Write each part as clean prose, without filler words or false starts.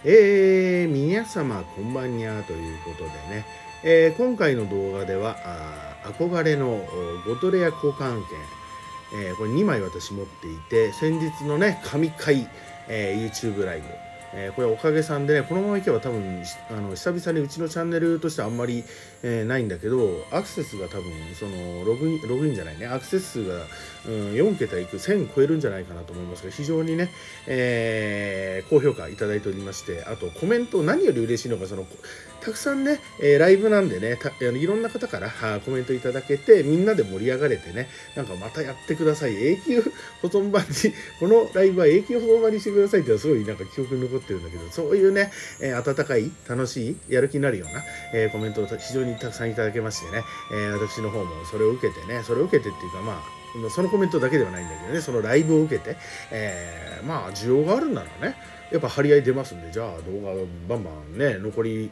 皆様こんばんにゃということでね、今回の動画では憧れのゴトレア交換券、これ2枚私持っていて、先日のね神回、YouTube ライブ、これおかげさんでね、このままいけば多分久々にうちのチャンネルとしてはあんまり、ないんだけど、アクセスが多分そのログインじゃないね、アクセス数が、4桁いく1000超えるんじゃないかなと思いますが、非常にね、高評価いただいておりまして、あとコメント、何より嬉しいのがたくさんね、ライブなんでね、いろんな方からコメントいただけて、みんなで盛り上がれてね、なんかまたやってください、永久保存版にこのライブは永久保存版にしてくださいっていうのはすごいなんか記憶に残ってるんだけど、そういうね、温かい楽しいやる気になるような、コメントを非常にたくさんいただけましてね、私の方もそれを受けてね、それを受けてっていうか、まあそのコメントだけではないんだけどね、そのライブを受けて、まあ需要があるならね、やっぱ張り合い出ますんで、じゃあ動画バンバンね、残り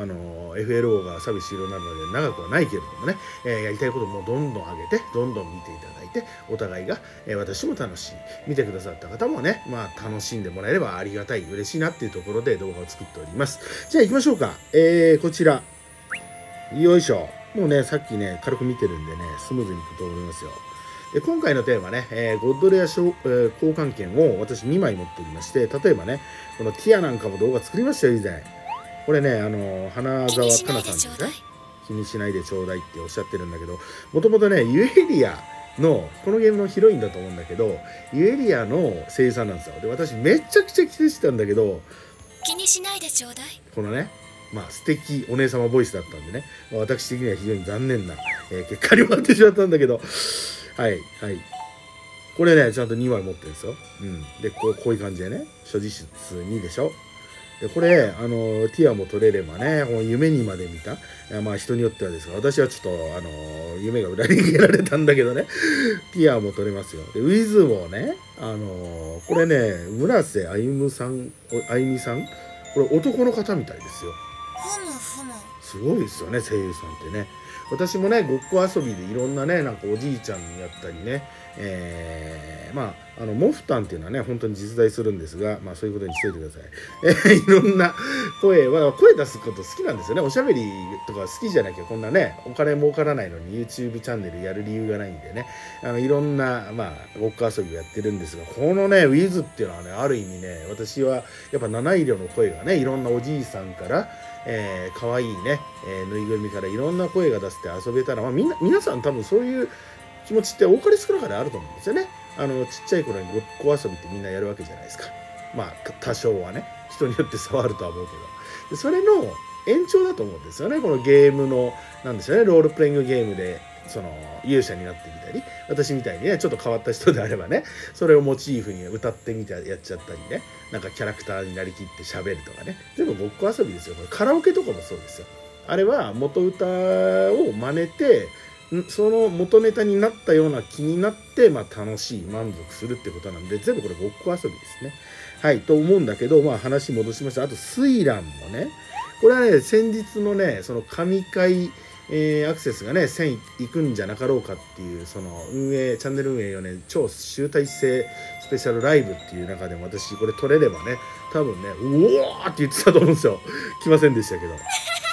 FLO がサービス終了なので長くはないけれどもね、やりたいこともどんどん上げて、どんどん見ていただいて、お互いが、私も楽しい、見てくださった方もね、まあ楽しんでもらえればありがたい、嬉しいなっていうところで動画を作っております。じゃあ行きましょうか。こちら、よいしょ。もうね、さっきね、軽く見てるんでね、スムーズにいくと思いますよ。で今回のテーマね、ゴッドレア交換券を私2枚持っておりまして、例えばね、このティアなんかも動画作りましたよ、以前。これね、花澤香菜さんですね。気にしないでちょうだいっておっしゃってるんだけど、もともとね、ユエリアの、このゲームのヒロインだと思うんだけど、ユエリアの声優さんなんですよ。で、私めちゃくちゃ期待してたんだけど、 気にしないでちょうだい。 このね、まあ素敵お姉様ボイスだったんでね、私的には非常に残念な、結果に終わってしまったんだけど、はいはい。これね、ちゃんと2枚持ってるんですよ。うん。で、こういう感じでね、所持数2でしょ。で、これ、ティアも取れればね、夢にまで見た。まあ人によってはですが、私はちょっと、夢が裏に逃げられたんだけどね、ティアも取れますよ。で、ウィズもね、これね、村瀬あゆみさん、これ男の方みたいですよ。 ふむふむ。 すごいですよね、声優さんってね。私もね、ごっこ遊びでいろんなね、なんかおじいちゃんやったりね、まあ、モフタンっていうのはね、本当に実在するんですが、まあそういうことにしといてください。いろんな声出すこと好きなんですよね。おしゃべりとか好きじゃなきゃこんなね、お金儲からないのに YouTube チャンネルやる理由がないんでね、いろんな、まあ、ごっこ遊びやってるんですが、このね、ウィズっていうのはね、ある意味ね、私はやっぱ七色の声がね、いろんなおじいさんから、可愛いね、ぬいぐるみからいろんな声が出せて遊べたら、まあ、皆さん多分そういう気持ちって多かれ少なかれあると思うんですよね。ちっちゃい頃にごっこ遊びってみんなやるわけじゃないですか。まあ多少はね、人によって差はあるとは思うけど、でそれの延長だと思うんですよね。このゲームのなんでしょうね、ロールプレイングゲームで勇者になってみたり、私みたいにねちょっと変わった人であればね、それをモチーフに歌ってみてやっちゃったりね、なんかキャラクターになりきって喋るとかね、全部ごっこ遊びですよ。これカラオケとかもそうですよ。あれは元歌を真似て、その元ネタになったような気になって、まあ、楽しい満足するってことなんで、全部これごっこ遊びですね。はいと思うんだけど、まあ話戻しました。あと睡蘭もね、これはね先日のねその神回アクセスがね1000いくんじゃなかろうかっていうそのチャンネル運営をね超集大成スペシャルライブっていう中でも私これ取れればね多分ねうおーって言ってたと思うんですよ。来ませんでしたけど。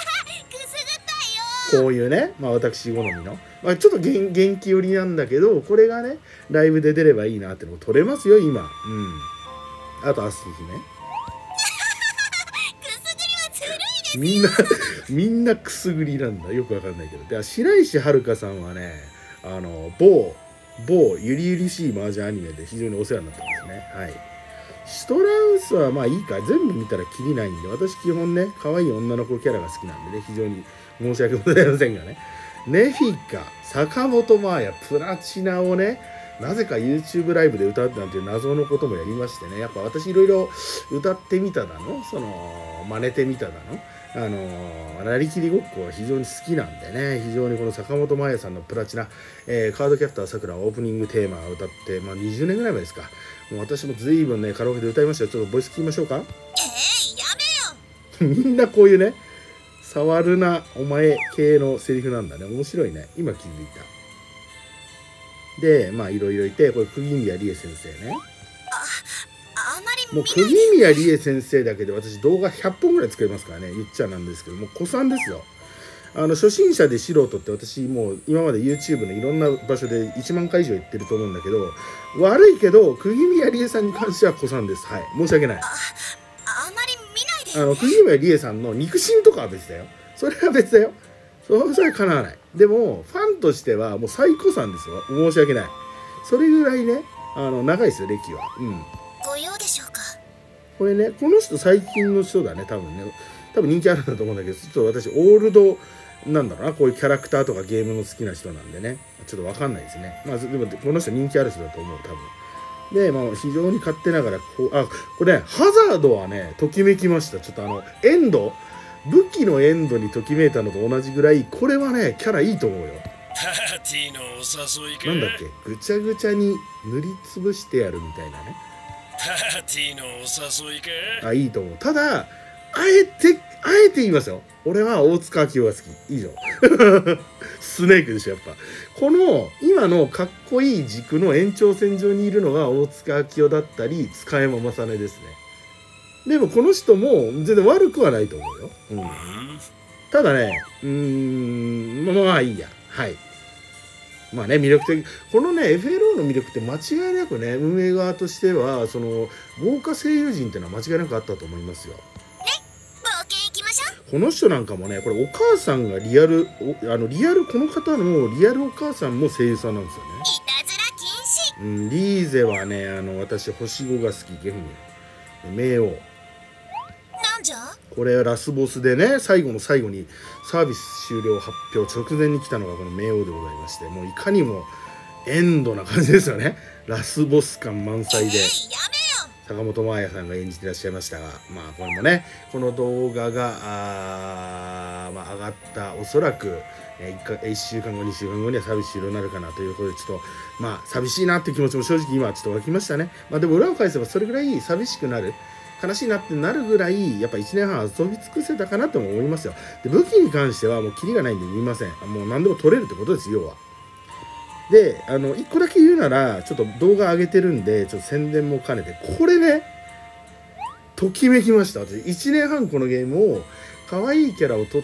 こういうね、まあ私好みの、まあ、ちょっと元気寄りなんだけど、これがねライブで出ればいいなってのも取れますよ今。うん。あとアスティ姫。みんなみんなくすぐりなんだ、よくわかんないけど。で白石遥さんはね、某ゆりゆりしい麻雀アニメで非常にお世話になってますね。はい。シトラウスはまあいいか、全部見たらキリないんで、私基本ね可愛い女の子キャラが好きなんでね、非常に申し訳ございませんがね。ネフィカ、坂本真綾、プラチナをね、なぜか YouTube ライブで歌うなんていう謎のこともやりましてね、やっぱ私いろいろ歌ってみただの、真似てみただの、なりきりごっこは非常に好きなんでね、非常にこの坂本真綾さんのプラチナ、カードキャプターさくらオープニングテーマを歌って、まあ20年ぐらい前ですか。もう私も随分ね、カラオケで歌いましたよ。ちょっとボイス聞きましょうか。 やめよ。 みんなこういうね、触るなお前系のセリフなんだね。面白いね。今気づいた。で、まあいろいろいて、これ釘宮理恵先生ね。 あまりもう釘宮理恵先生だけで私動画100本ぐらい作れますからね。言っちゃなんですけども、古参ですよ。初心者で素人って私もう今まで YouTube のいろんな場所で1万回以上言ってると思うんだけど、悪いけど釘宮理恵さんに関しては古参です。はい、申し訳ない。 あまり見ないでよね。 釘宮理恵さんの肉親とかは別だよ。それは別だよ。それはかなわない。でもファンとしてはもう最古参ですよ。申し訳ない。それぐらいね、長いですよ歴は。 ご用でしょうか。 これね、この人最近の人だね、多分ね。多分人気あるんだと思うんだけど、ちょっと私オールドなんだろうな、こういうキャラクターとかゲームの好きな人なんでね、ちょっと分かんないですね。まあでもこの人人気ある人だと思う、多分。で、まあ非常に勝手ながらこれね、ハザードはねときめきました。ちょっとエンド、武器のエンドにときめいたのと同じぐらい、これはねキャラいいと思うよ。 パーティーのお誘いか。 なんだっけ、ぐちゃぐちゃに塗りつぶしてやるみたいなね。 パーティーのお誘いか。 いいと思う。ただあえて言いますよ。俺は大塚明夫が好き。いいじゃん。スネークでしょ、やっぱ。この今のかっこいい軸の延長線上にいるのが大塚明夫だったり塚山正音ですね。でもこの人も全然悪くはないと思うよ。ただね、まあいいや。はい。まあね、魅力的。このね、FLO の魅力って間違いなくね、運営側としては、豪華声優陣っていうのは間違いなくあったと思いますよ。 冒険行きましょう。 この人なんかもね、これお母さんがこの方のリアルお母さんも声優さんなんですよね。 いたずら禁止。 リーゼはね、私、星5が好き、ゲフに。冥王。 なんじゃ。 これラスボスでね、最後の最後にサービス終了発表直前に来たのがこの冥王でございまして、もういかにもエンドな感じですよね。ラスボス感満載で。 やめよ。 坂本真綾さんが演じてらっしゃいましたが、まあこれもね、この動画が上がったおそらく1週間後2週間後にはサービス終了になるかなということで、ちょっとまあ寂しいなっていう気持ちも正直今はちょっと湧きましたね。まあでも裏を返せばそれぐらい寂しくなる、悲しいなってなるぐらいやっぱ1年半遊び尽くせたかなとも思いますよ。で武器に関してはもうキリがないんで見ません。もう何でも取れるってことです、要は。で1個だけ言うなら、ちょっと動画上げてるんでちょっと宣伝も兼ねて、これねときめきました。私1年半このゲームを可愛いキャラを取って、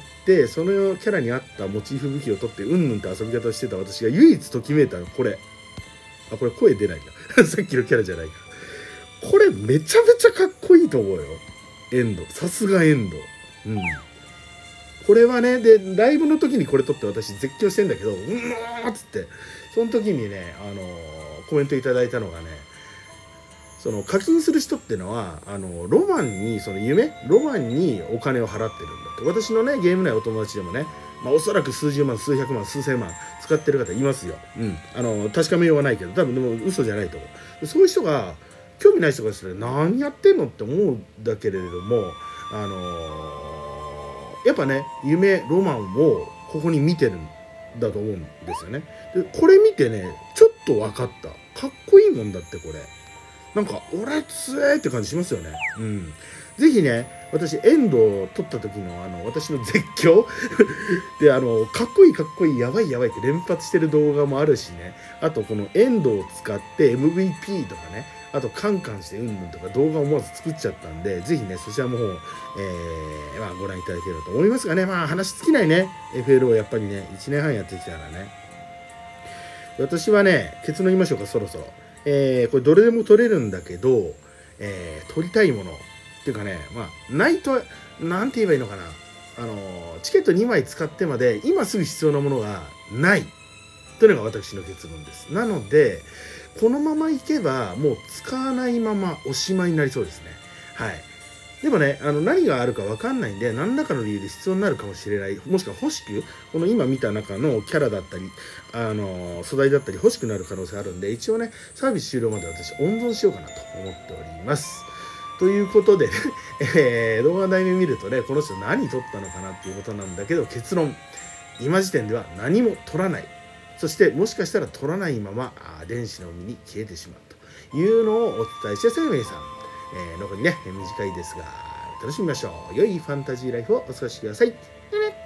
そのキャラに合ったモチーフ武器を取ってうんぬんって遊び方をしてた私が唯一ときめいたのこれ。これ声出ないかさっきのキャラじゃないか。これめちゃめちゃかっこいいと思うよ。エンド、さすがエンド。これはね、でライブの時にこれ撮って私絶叫してんだけど、っつってその時にねコメントいただいたのがね、課金する人ってのはロマンにロマンにお金を払ってるんだって。私のねゲーム内お友達でもね、おそらく数十万数百万数千万使ってる方いますよ。確かめようはないけど、多分でも嘘じゃないと思う。そういう人が興味ない人がしたら何やってんのって思うんだけれども、やっぱね夢ロマンをここに見てるんだと思うんですよね。でこれ見てねちょっと分かった。かっこいいもんだって。これなんか俺つえって感じしますよね。ぜひね、私エンドを撮った時の私の絶叫でかっこいいかっこいいやばいやばいって連発してる動画もあるしね、あとこのエンドを使って MVP とかね、あとカンカンしてうんぬんとか動画を思わず作っちゃったんで、ぜひねそちらの方を、ご覧いただければと思いますがね。話尽きないね FLO やっぱりね1年半やってきたからね。私はね結論言いましょうか、そろそろ。これどれでも取れるんだけど、取りたいものっていうかね、ないとなんて言えばいいのかな、チケット2枚使ってまで今すぐ必要なものがないというのが私の結論です。なのでこのままいけばもう使わないままおしまいになりそうですね。はい。でもね何があるか分かんないんで、何らかの理由で必要になるかもしれない、もしくは欲しくこの今見た中のキャラだったり素材だったり欲しくなる可能性あるんで、一応ねサービス終了まで私温存しようかなと思っております。ということでね、動画題名見るとねこの人何撮ったのかなっていうことなんだけど、結論今時点では何も撮らない、そしてもしかしたら撮らないまま電子の海に消えてしまうというのをお伝えして、生命さん、残りね短いですが楽しみましょう。良いファンタジーライフをお過ごしください。